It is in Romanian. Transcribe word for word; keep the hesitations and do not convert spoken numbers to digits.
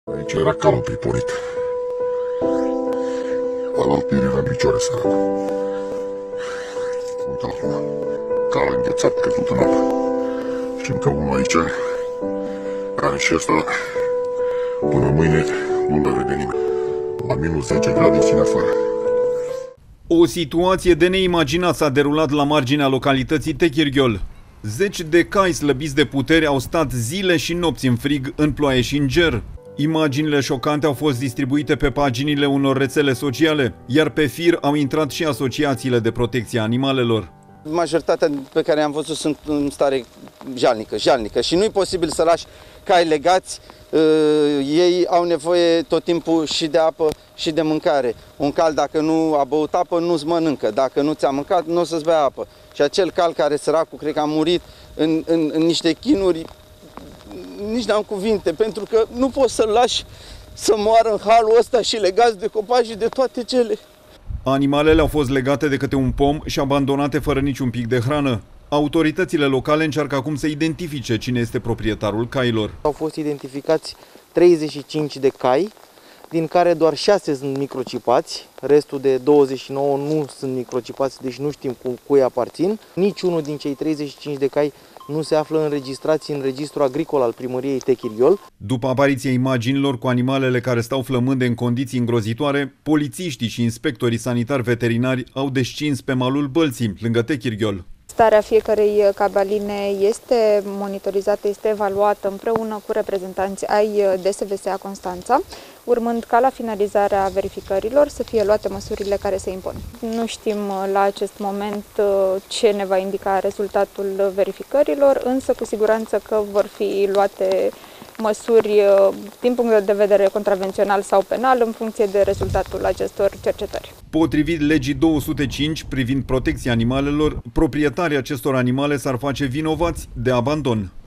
Aici era calul priponit. Alaltiri era în picioare, săracul. Uite-l acum. Cal înghețat, căzut în apă. Știm că unul aici are și ăsta până mâine nu-l vede nimeni. La minus zece grade ține afară. O situație de neimaginat s-a derulat la marginea localității Techirghiol. Zeci de cai slăbiți de putere au stat zile și nopți în frig, în ploaie și în ger. Imaginile șocante au fost distribuite pe paginile unor rețele sociale, iar pe fir au intrat și asociațiile de protecție a animalelor. Majoritatea pe care am văzut sunt în stare jalnică, jalnică și nu e posibil să lași cai legați. Ei au nevoie tot timpul și de apă și de mâncare. Un cal, dacă nu a băut apă, nu-ți mănâncă. Dacă nu ți-a mâncat, nu o să-ți bea apă. Și acel cal care, săracul, cred că a murit în, în, în niște chinuri, nici n-am cuvinte, pentru că nu poți să-l lași să moară în halul ăsta și legați de copaci și de toate cele. Animalele au fost legate de câte un pom și abandonate fără niciun pic de hrană. Autoritățile locale încearcă acum să identifice cine este proprietarul cailor. Au fost identificați treizeci și cinci de cai, din care doar șase sunt microcipați, restul de douăzeci și nouă nu sunt microcipați, deci nu știm cu cui aparțin. Niciunul din cei treizeci și cinci de cai nu se află înregistrați în registrul agricol al primăriei Techirghiol. După apariția imaginilor cu animalele care stau flămânde în condiții îngrozitoare, polițiștii și inspectorii sanitari veterinari au descins pe malul Bălții, lângă Techirghiol. Starea fiecărei cabaline este monitorizată, este evaluată împreună cu reprezentanți ai D S V S A Constanța, urmând ca la finalizarea verificărilor să fie luate măsurile care se impun. Nu știm la acest moment ce ne va indica rezultatul verificărilor, însă cu siguranță că vor fi luate măsuri din punct de vedere contravențional sau penal în funcție de rezultatul acestor cercetări. Potrivit legii două sute cinci privind protecția animalelor, proprietarii acestor animale s-ar face vinovați de abandon.